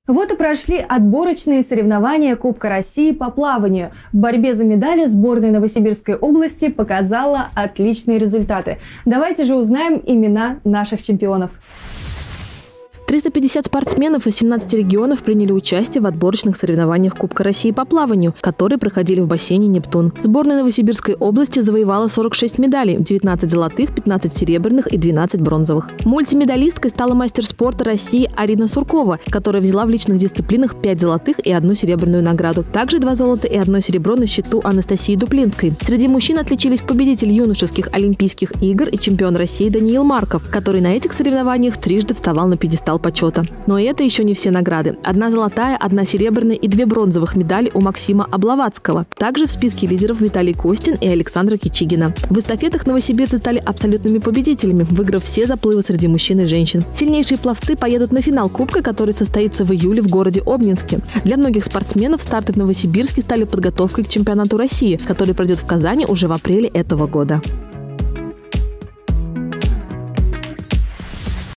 Вот и прошли отборочные соревнования Кубка России по плаванию. В борьбе за медали сборная Новосибирской области показала отличные результаты. Давайте же узнаем имена наших чемпионов. 350 спортсменов из 17 регионов приняли участие в отборочных соревнованиях Кубка России по плаванию, которые проходили в бассейне «Нептун». Сборная Новосибирской области завоевала 46 медалей – 19 золотых, 15 серебряных и 12 бронзовых. Мультимедалисткой стала мастер спорта России Арина Суркова, которая взяла в личных дисциплинах 5 золотых и 1 серебряную награду. Также 2 золота и 1 серебро на счету Анастасии Дуплинской. Среди мужчин отличились победитель юношеских Олимпийских игр и чемпион России Даниил Марков, который на этих соревнованиях трижды вставал на пьедестал почета. Но это еще не все награды. 1 золотая, 1 серебряная и 2 бронзовых медали у Максима Облаватского. Также в списке лидеров Виталий Костин и Александра Кичигина. В эстафетах новосибирцы стали абсолютными победителями, выиграв все заплывы среди мужчин и женщин. Сильнейшие пловцы поедут на финал Кубка, который состоится в июле в городе Обнинске. Для многих спортсменов старты в Новосибирске стали подготовкой к чемпионату России, который пройдет в Казани уже в апреле этого года.